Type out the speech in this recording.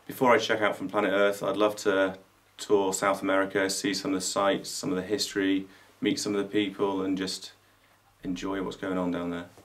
before I check out from planet Earth, I'd love to tour South America, see some of the sights, some of the history, meet some of the people and just enjoy what's going on down there.